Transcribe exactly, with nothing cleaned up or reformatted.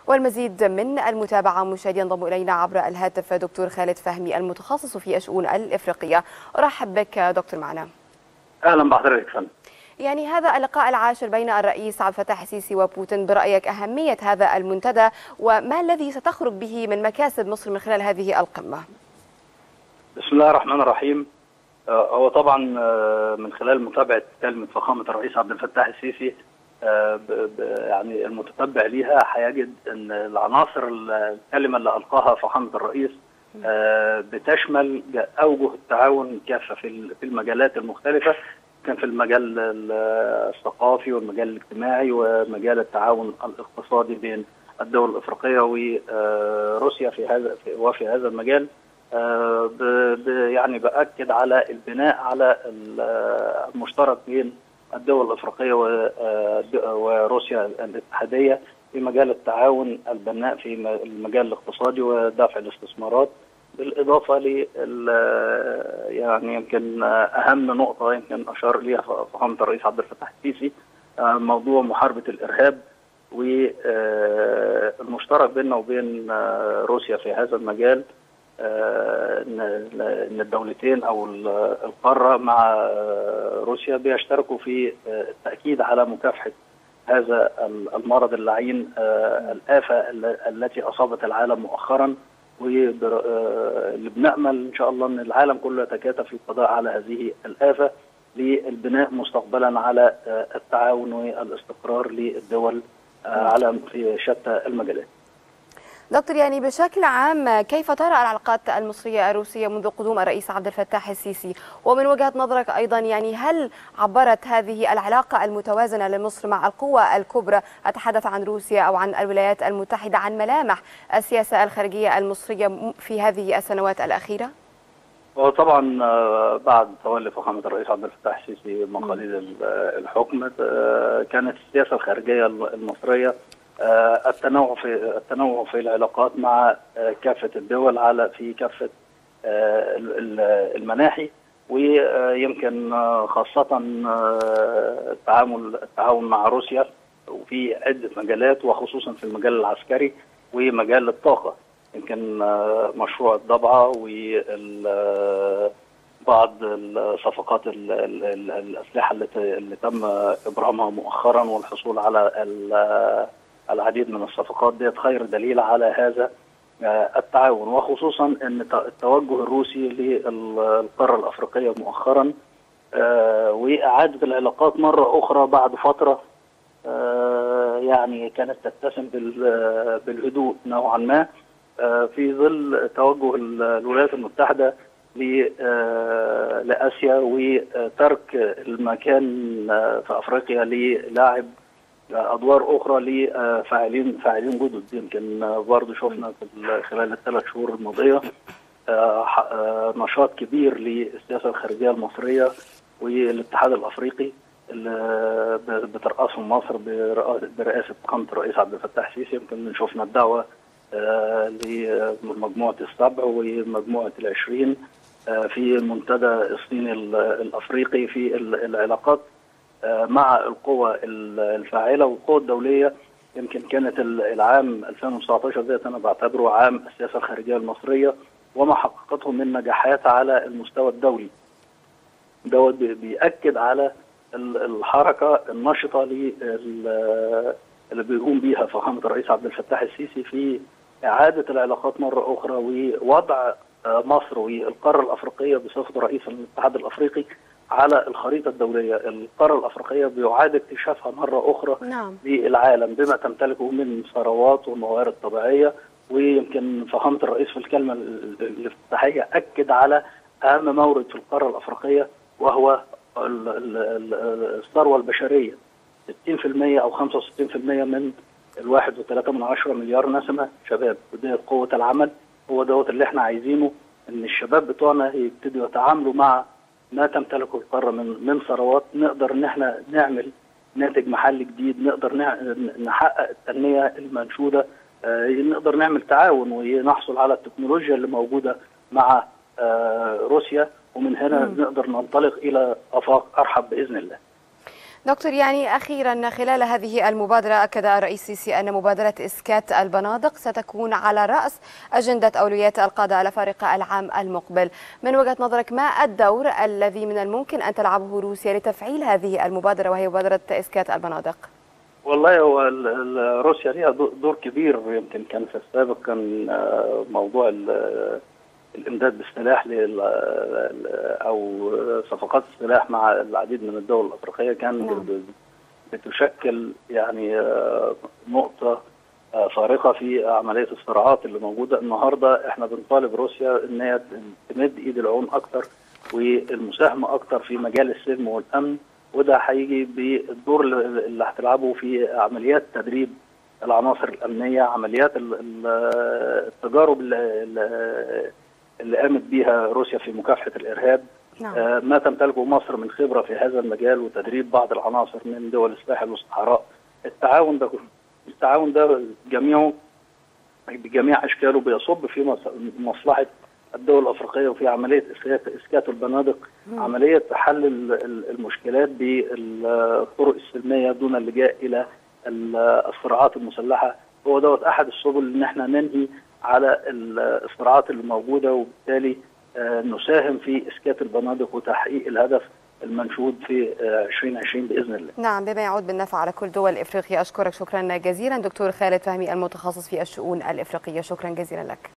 والمزيد من المتابعة مشاهدينا ينضم إلينا عبر الهاتف دكتور خالد فهمي المتخصص في الشؤون الإفريقية. أرحب بك دكتور معنا. أهلا بحضرتك فندم. يعني هذا اللقاء العاشر بين الرئيس عبد الفتاح السيسي وبوتين، برأيك أهمية هذا المنتدى وما الذي ستخرج به من مكاسب مصر من خلال هذه القمة؟ بسم الله الرحمن الرحيم. هو طبعا من خلال متابعة كلمة فخامة الرئيس عبد الفتاح السيسي يعني المتتبع ليها هيجد ان العناصر الكلمة اللي ألقاها فخامة الرئيس بتشمل اوجه التعاون كافة في المجالات المختلفة، كان في المجال الثقافي والمجال الاجتماعي ومجال التعاون الاقتصادي بين الدول الافريقيه وروسيا في هذا وفي هذا المجال. يعني باكد على البناء على المشترك بين الدول الافريقيه وروسيا الاتحاديه في مجال التعاون البناء في المجال الاقتصادي ودفع الاستثمارات، بالاضافه ل يعني يمكن اهم نقطه يمكن اشار اليها فخامه الرئيس عبد الفتاح السيسي، موضوع محاربه الارهاب والمشترك بيننا وبين روسيا في هذا المجال، ان الدولتين او القاره مع روسيا بيشتركوا في التاكيد على مكافحه هذا المرض اللعين، الآفة التي أصابت العالم مؤخرا، واللي بنأمل إن شاء الله أن العالم كله يتكاتف في القضاء على هذه الآفة للبناء مستقبلا على التعاون والاستقرار للدول على في شتى المجالات. دكتور، يعني بشكل عام كيف ترى العلاقات المصرية الروسية منذ قدوم الرئيس عبد الفتاح السيسي؟ ومن وجهة نظرك أيضا يعني هل عبرت هذه العلاقة المتوازنة لمصر مع القوى الكبرى، أتحدث عن روسيا أو عن الولايات المتحدة، عن ملامح السياسة الخارجية المصرية في هذه السنوات الأخيرة؟ وطبعا بعد تولي فخامة الرئيس عبد الفتاح السيسي مقاليد الحكم كانت السياسة الخارجية المصرية التنوع في التنوع في العلاقات مع كافة الدول على في كافة المناحي، ويمكن خاصة التعامل التعاون مع روسيا وفي عدة مجالات، وخصوصا في المجال العسكري ومجال الطاقة. يمكن مشروع الضبعة وبعض الصفقات الأسلحة اللي تم إبرامها مؤخرا والحصول على العديد من الصفقات ديت خير دليل على هذا التعاون، وخصوصا ان التوجه الروسي للقاره الافريقيه مؤخرا واعاده العلاقات مره اخرى بعد فتره يعني كانت تتسم بالهدوء نوعا ما في ظل توجه الولايات المتحده لاسيا وترك المكان في افريقيا للاعب ادوار اخرى لفاعلين فاعلين جدد. يمكن برضه شفنا في خلال الثلاث شهور الماضيه نشاط كبير للسياسه الخارجيه المصريه والاتحاد الافريقي اللي بترأسه مصر برئاسه فخامه الرئيس عبد الفتاح السيسي. يمكن شفنا الدعوه لمجموعه السبع ومجموعه العشرين في المنتدى الصيني الافريقي في العلاقات مع القوى الفاعله والقوى الدوليه. يمكن كانت العام ألفين وتسعة عشر ديت انا بعتبره عام السياسه الخارجيه المصريه وما حققته من نجاحات على المستوى الدولي. دوت بيأكد على الحركه النشطه اللي بيقوم بيها فخامه الرئيس عبد الفتاح السيسي في اعاده العلاقات مره اخرى ووضع مصر والقاره الافريقيه بصفه رئيس الاتحاد الافريقي على الخريطة الدولية. القارة الأفريقية بيعاد اكتشافها مرة أخرى نعم. للعالم بما تمتلكه من ثروات وموارد طبيعية، ويمكن فخامة الرئيس في الكلمة الافتتاحية أكد على أهم مورد في القارة الأفريقية وهو الثروة البشرية. ستين بالمئة أو خمسة وستين بالمئة من الواحد وثلاثة من عشرة مليار نسمة شباب، ودي قوة العمل. هو دوت اللي احنا عايزينه، إن الشباب بتوعنا يبتدوا يتعاملوا مع ما تمتلكه القاره من من ثروات، نقدر ان احنا نعمل ناتج محلي جديد، نقدر نحقق التنميه المنشوده، نقدر نعمل تعاون ونحصل على التكنولوجيا اللي موجوده مع روسيا، ومن هنا م. نقدر ننطلق الى افاق ارحب باذن الله. دكتور، يعني أخيرا خلال هذه المبادرة أكد الرئيس السيسي أن مبادرة إسكات البنادق ستكون على رأس أجندة أولويات القادة الأفارقة العام المقبل. من وجهة نظرك ما الدور الذي من الممكن أن تلعبه روسيا لتفعيل هذه المبادرة وهي مبادرة إسكات البنادق؟ والله هو روسيا ليها دور كبير. يمكن كان في السابق كان موضوع الامداد بالسلاح او صفقات السلاح مع العديد من الدول الافريقيه كان نعم. بتشكل يعني نقطه فارقه في عمليه الصراعات اللي موجوده. النهارده احنا بنطالب روسيا ان هي تمد ايد العون اكتر والمساهمه اكتر في مجال السلم والامن، وده هيجي بالدور اللي هتلعبه في عمليات تدريب العناصر الامنيه، عمليات التجارب اللي اللي قامت بيها روسيا في مكافحه الارهاب. نعم. آه ما تمتلكه مصر من خبره في هذا المجال وتدريب بعض العناصر من دول الساحل والصحراء. التعاون ده التعاون ده جميعه بجميع اشكاله بيصب في مصلحه الدول الافريقيه وفي عمليه اسكات البنادق، مم. عمليه حل المشكلات بالطرق السلميه دون اللجاء الى الصراعات المسلحه. هو دوت احد السبل ان احنا ننهي على الصراعات اللي موجوده، وبالتالي نساهم في اسكات البنادق وتحقيق الهدف المنشود في ألفين وعشرين باذن الله. نعم، بما يعود بالنفع على كل دول افريقيا. اشكرك شكرا جزيلا دكتور خالد فهمي المتخصص في الشؤون الافريقيه، شكرا جزيلا لك.